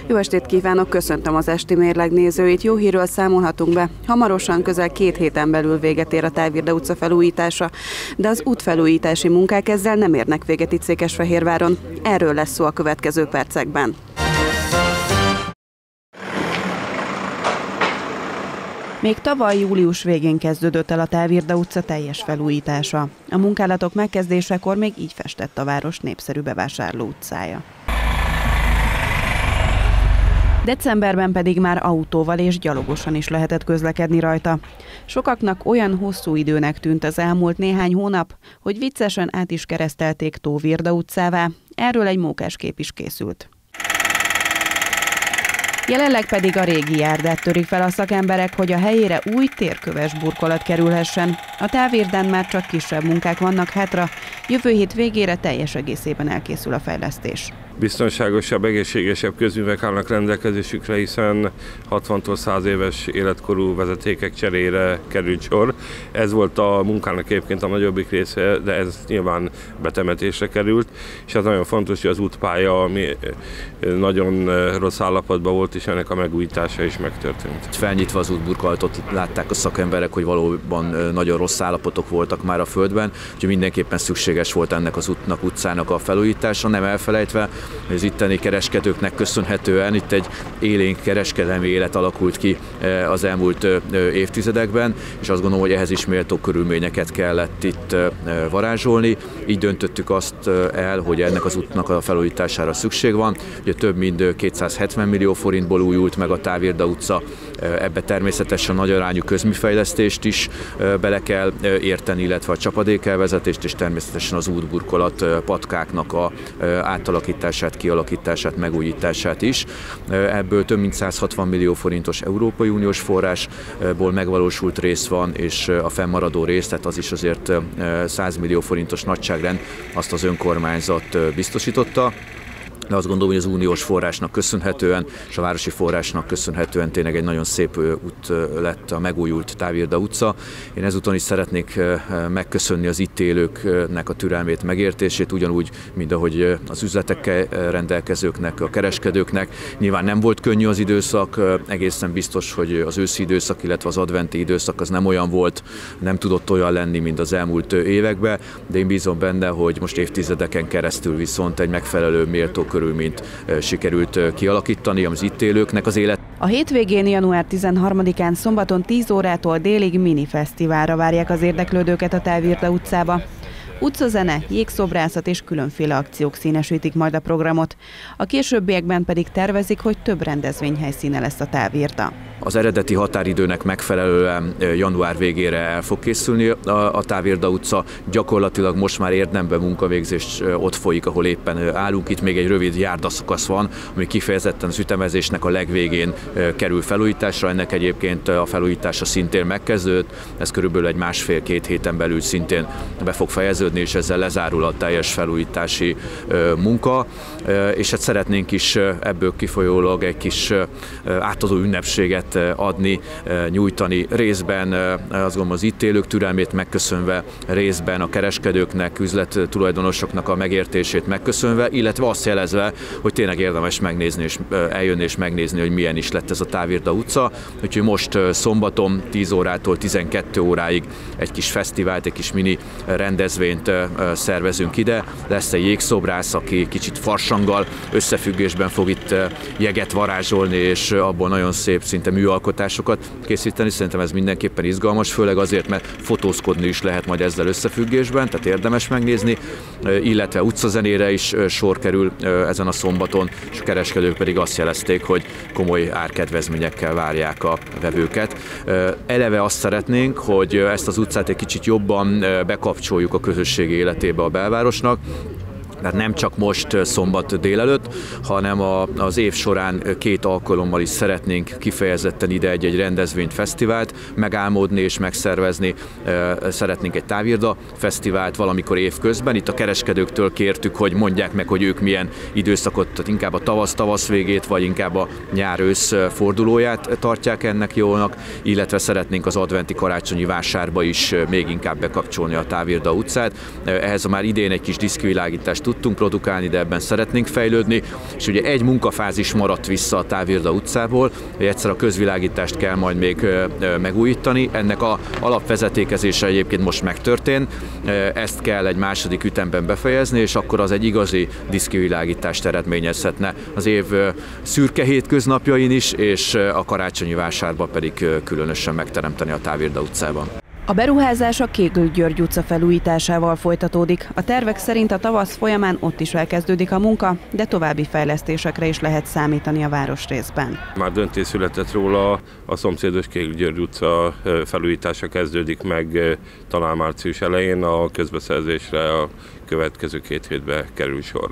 Jó estét kívánok, köszöntöm az esti mérleg nézőit. Jó hírről számolhatunk be. Hamarosan közel 2 héten belül véget ér a Távirda utca felújítása, de az útfelújítási munkák ezzel nem érnek véget itt Székesfehérváron. Erről lesz szó a következő percekben. Még tavaly július végén kezdődött el a Távirda utca teljes felújítása. A munkálatok megkezdésekor még így festett a város népszerű bevásárló utcája. Decemberben pedig már autóval és gyalogosan is lehetett közlekedni rajta. Sokaknak olyan hosszú időnek tűnt az elmúlt néhány hónap, hogy viccesen át is keresztelték Tóvirda utcává. Erről egy mókáskép is készült. Jelenleg pedig a régi járdát törik fel a szakemberek, hogy a helyére új térköves burkolat kerülhessen. A Távirdán már csak kisebb munkák vannak hátra, jövő hét végére teljes egészében elkészül a fejlesztés. Biztonságosabb, egészségesebb közművek állnak rendelkezésükre, hiszen 60-tól 100 éves életkorú vezetékek cserére került sor. Ez volt a munkának egyébként a nagyobbik része, de ez nyilván betemetésre került, és ez nagyon fontos, hogy az útpálya, ami nagyon rossz állapotban volt, és ennek a megújítása is megtörtént. Felnyitva az útburkolatot látták a szakemberek, hogy valóban nagyon rossz állapotok voltak már a földben, úgyhogy mindenképpen szükséges volt ennek az útnak, utcának a felújítása, nem elfelejtve, az itteni kereskedőknek köszönhetően itt egy élénk kereskedelmi élet alakult ki az elmúlt évtizedekben, és azt gondolom, hogy ehhez is méltó körülményeket kellett itt varázsolni. Így döntöttük azt el, hogy ennek az útnak a felújítására szükség van. Ugye több mint 270 millió forintból újult meg a Távirda utca, ebbe természetesen nagyarányú közműfejlesztést is bele kell érteni, illetve a csapadékelvezetést, és természetesen az útburkolat patkáknak a átalakítását, kialakítását, megújítását is. Ebből több mint 160 millió forintos Európai Uniós forrásból megvalósult rész van, és a fennmaradó rész, tehát az is azért 100 millió forintos nagyságrend, azt az önkormányzat biztosította. De azt gondolom, hogy az uniós forrásnak köszönhetően, és a városi forrásnak köszönhetően tényleg egy nagyon szép út lett a megújult Távirda utca. Én ezúton is szeretnék megköszönni az itt élőknek a türelmét, megértését, ugyanúgy, mint ahogy az üzletekkel rendelkezőknek, a kereskedőknek. Nyilván nem volt könnyű az időszak, egészen biztos, hogy az őszi időszak, illetve az adventi időszak az nem olyan volt, nem tudott olyan lenni, mint az elmúlt években, de én bízom benne, hogy most évtizedeken keresztül viszont egy megfelelő méltó körülményt sikerült kialakítani az itt élőknek az élet. A hétvégén, január 13-án szombaton 10 órától délig minifesztiválra várják az érdeklődőket a Távirda utcába. Utcazene, jégszobrászat és különféle akciók színesítik majd a programot. A későbbiekben pedig tervezik, hogy több rendezvényhelyszíne lesz a Távirda. Az eredeti határidőnek megfelelően január végére el fog készülni a Távirda utca. Gyakorlatilag most már érdemben munkavégzés ott folyik, ahol éppen állunk. Itt még egy rövid járdaszakasz van, ami kifejezetten az ütemezésnek a legvégén kerül felújításra. Ennek egyébként a felújítása szintén megkezdődött. Ez körülbelül egy 1,5-2 héten belül szintén be fog fejeződni, és ezzel lezárul a teljes felújítási munka. És hát szeretnénk is ebből kifolyólag egy kis átadó ünnepséget adni, nyújtani részben, azt gondolom az itt élők türelmét megköszönve, részben a kereskedőknek, üzlettulajdonosoknak a megértését megköszönve, illetve azt jelezve, hogy tényleg érdemes megnézni és eljönni és megnézni, hogy milyen is lett ez a Távirda utca. Úgyhogy most szombaton 10 órától 12 óráig egy kis fesztivált, egy kis mini rendezvényt szervezünk ide. Lesz egy jégszobrász, aki kicsit farsanggal összefüggésben fog itt jeget varázsolni, és abból nagyon szép, szinte műalkotásokat készíteni. Szerintem ez mindenképpen izgalmas, főleg azért, mert fotózkodni is lehet majd ezzel összefüggésben, tehát érdemes megnézni, illetve utcazenére is sor kerül ezen a szombaton, és a kereskedők pedig azt jelezték, hogy komoly árkedvezményekkel várják a vevőket. Eleve azt szeretnénk, hogy ezt az utcát egy kicsit jobban bekapcsoljuk a közösségi életébe a belvárosnak, Tehát nem csak most szombat délelőtt, hanem az év során 2 alkalommal is szeretnénk kifejezetten ide egy rendezvényt, fesztivált megálmodni és megszervezni. Szeretnénk egy Távirda fesztivált valamikor évközben. Itt a kereskedőktől kértük, hogy mondják meg, hogy ők milyen időszakot, tehát inkább a tavasz végét, vagy inkább a nyár-ősz fordulóját tartják ennek jónak, illetve szeretnénk az adventi karácsonyi vásárba is még inkább bekapcsolni a Távirda utcát. Ehhez már idén egy kis diszkvilágítást tudtunk produkálni, de ebben szeretnénk fejlődni, és ugye egy munkafázis maradt vissza a Távirda utcából, hogy egyszer a közvilágítást kell majd még megújítani. Ennek a alapvezetékezése egyébként most megtörtént, ezt kell egy második ütemben befejezni, és akkor az egy igazi diszkivilágítást eredményezhetne az év szürke hétköznapjain is, és a karácsonyi vásárban pedig különösen megteremteni a Távirda utcában. A beruházás a Kégl-György utca felújításával folytatódik. A tervek szerint a tavasz folyamán ott is elkezdődik a munka, de további fejlesztésekre is lehet számítani a városrészben. Már döntés született róla, a szomszédos Kégl-György utca felújítása kezdődik meg talán március elején, a közbeszerzésre a következő 2 hétben kerül sor.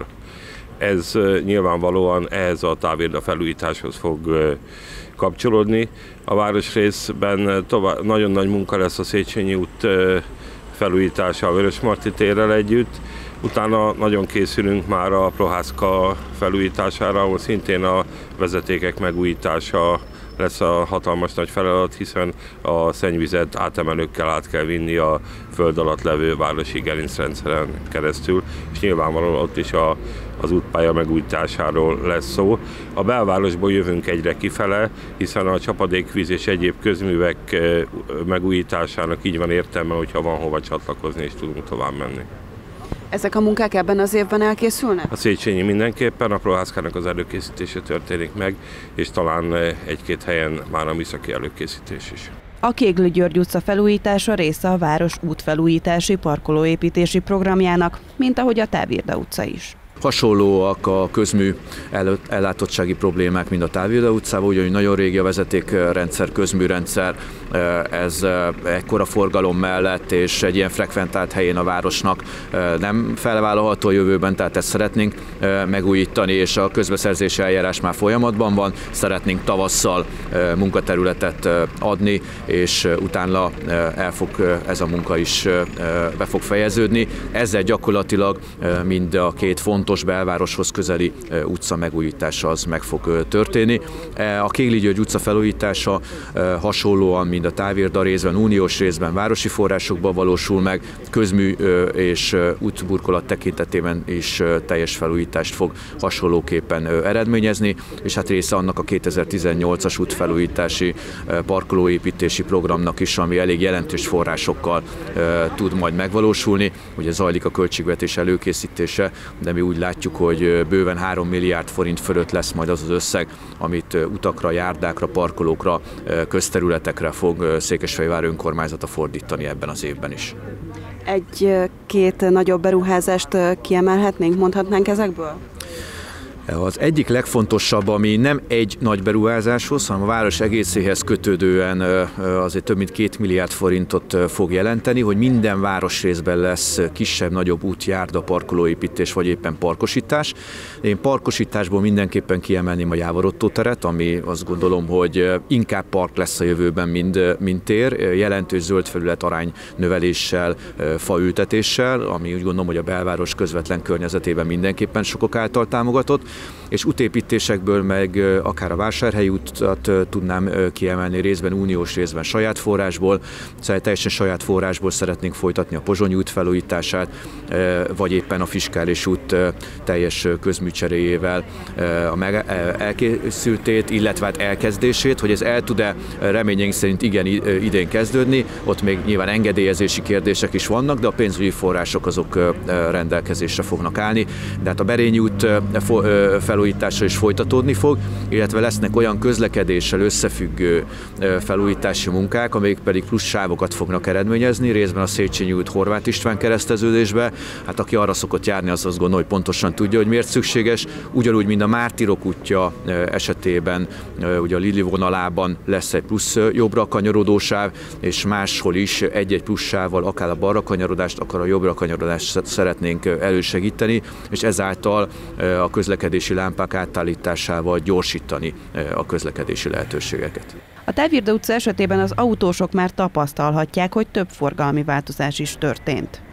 Ez nyilvánvalóan ehhez a Távirda felújításhoz fog kapcsolódni. A városrészben nagyon nagy munka lesz a Széchenyi út felújítása a Vörösmarty térrel együtt. Utána nagyon készülünk már a Prohászka felújítására, ahol szintén a vezetékek megújítása lesz a hatalmas nagy feladat, hiszen a szennyvizet átemelőkkel át kell vinni a föld alatt levő városi gerincrendszeren keresztül, és nyilvánvalóan ott is az útpálya megújításáról lesz szó. A belvárosból jövünk egyre kifele, hiszen a csapadékvíz és egyéb közművek megújításának így van értelme, hogyha van hova csatlakozni és tudunk tovább menni. Ezek a munkák ebben az évben elkészülnek? A Széchenyi mindenképpen, a Prohászkának az előkészítése történik meg, és talán 1-2 helyen már a műszaki előkészítés is. A Kégl-György utca felújítása része a város útfelújítási parkolóépítési programjának, mint ahogy a Távirda utca is. Hasonlóak a közmű ellátottsági problémák, mint a Távirda utcában, ugyanis nagyon régi a vezetékrendszer, közműrendszer, ez ekkora forgalom mellett és egy ilyen frekventált helyén a városnak nem felvállalható a jövőben, tehát ezt szeretnénk megújítani, és a közbeszerzési eljárás már folyamatban van, szeretnénk tavasszal munkaterületet adni, és utána ez a munka is be fog fejeződni. Ezzel gyakorlatilag mind a 2 fontos belvároshoz közeli utca megújítása az meg fog történni. A Kégl-György utca felújítása hasonlóan, mint a Távirda részben, uniós részben, városi forrásokban valósul meg, közmű és útburkolat tekintetében is teljes felújítást fog hasonlóképpen eredményezni, és hát része annak a 2018-as útfelújítási parkolóépítési programnak is, ami elég jelentős forrásokkal tud majd megvalósulni. Ugye zajlik a költségvetés előkészítése, de mi úgy látjuk, hogy bőven 3 milliárd forint fölött lesz majd az az összeg, amit utakra, járdákra, parkolókra, közterületekre fog Székesfehérvár önkormányzata fordítani ebben az évben is. 1-2 nagyobb beruházást kiemelhetnénk, mondhatnánk ezekből? Az egyik legfontosabb, ami nem egy nagy beruházáshoz, hanem a város egészéhez kötődően azért több mint 2 milliárd forintot fog jelenteni, hogy minden városrészben lesz kisebb-nagyobb út, járda, parkolóépítés vagy éppen parkosítás. Én parkosításból mindenképpen kiemelném a Jávorotto teret, ami azt gondolom, hogy inkább park lesz a jövőben, mint tér, jelentős zöldfelület arány növeléssel, faültetéssel, ami úgy gondolom, hogy a belváros közvetlen környezetében mindenképpen sokak által támogatott, és útépítésekből meg akár a Vásárhelyi útat tudnám kiemelni, részben uniós, részben saját forrásból, szóval teljesen saját forrásból szeretnénk folytatni a Pozsonyi út felújítását, vagy éppen a Fiskális út teljes közműcseréjével elkészültét, illetve hát elkezdését, hogy ez el tud-e reményeink szerint igen idén kezdődni, ott még nyilván engedélyezési kérdések is vannak, de a pénzügyi források azok rendelkezésre fognak állni, de hát a Berényi út felújítása is folytatódni fog, illetve lesznek olyan közlekedéssel összefüggő felújítási munkák, amelyek pedig plusz sávokat fognak eredményezni, részben a Széchenyi út Horváth István kereszteződésbe. Hát aki arra szokott járni, az azt gondolja, hogy pontosan tudja, hogy miért szükséges. Ugyanúgy, mint a Mártírok útja esetében, ugye a Lili vonalában lesz egy plusz jobbra kanyarodó sáv, és máshol is egy-egy plusz sávval akár a balra kanyarodást, akár a jobbra kanyarodást szeretnénk elősegíteni, és ezáltal a közlekedési lámpák átállításával gyorsítani a közlekedési lehetőségeket. A Távirda utca esetében az autósok már tapasztalhatják, hogy több forgalmi változás is történt.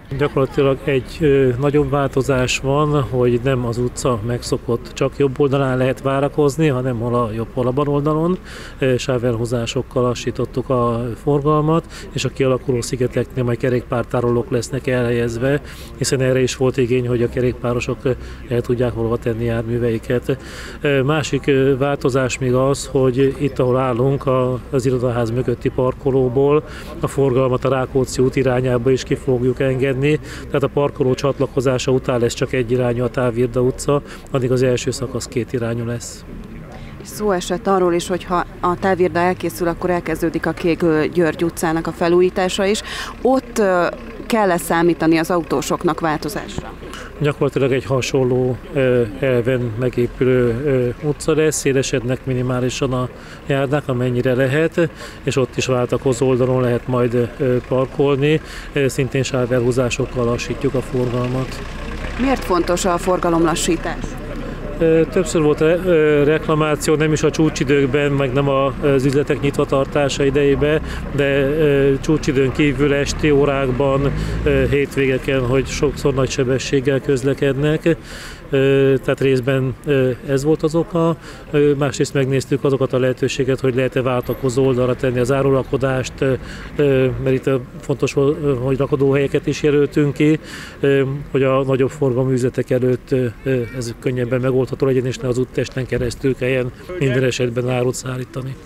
Gyakorlatilag egy nagyobb változás van, hogy nem az utca megszokott csak jobb oldalán lehet várakozni, hanem hol a jobb, hol a bal oldalon. Sávelhúzásokkal lassítottuk a forgalmat, és a kialakuló szigeteknél majd kerékpártárolók lesznek elhelyezve, hiszen erre is volt igény, hogy a kerékpárosok el tudják hova tenni járműveiket. Másik változás még az, hogy itt, ahol állunk, az irodaház mögötti parkolóból a forgalmat a Rákóczi út irányába is ki fogjuk engedni. Tehát a parkoló csatlakozása után lesz csak egy irányú a Távirda utca, addig az első szakasz két irányú lesz. Szó esett arról is, hogy ha a Távirda elkészül, akkor elkezdődik a Kégl-György utcának a felújítása is. Ott kell számítani az autósoknak változásra? Gyakorlatilag egy hasonló elven megépülő utca lesz, szélesednek minimálisan a járdák, amennyire lehet, és ott is váltakozó oldalon lehet majd parkolni, szintén sávelhúzásokkal lassítjuk a forgalmat. Miért fontos a forgalomlassítás? Többször volt reklamáció, nem is a csúcsidőkben, meg nem az üzletek nyitvatartása idejében, de csúcsidőn kívül esti órákban, hétvégeken, hogy sokszor nagy sebességgel közlekednek. Tehát részben ez volt az oka, másrészt megnéztük azokat a lehetőséget, hogy lehet-e váltakozó oldalra tenni az árulakodást, mert itt fontos, hogy rakodóhelyeket is jelöltünk ki, hogy a nagyobb forgalmú üzletek előtt ez könnyebben megoldható legyen, és ne az úttesten keresztül kelljen minden esetben árut szállítani.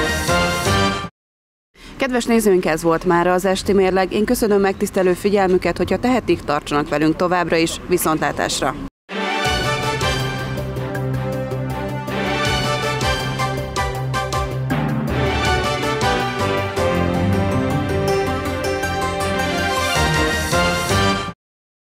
Kedves nézőink, ez volt mára az Esti Mérleg. Én köszönöm megtisztelő figyelmüket, hogyha tehetik, tartsanak velünk továbbra is. Viszontlátásra!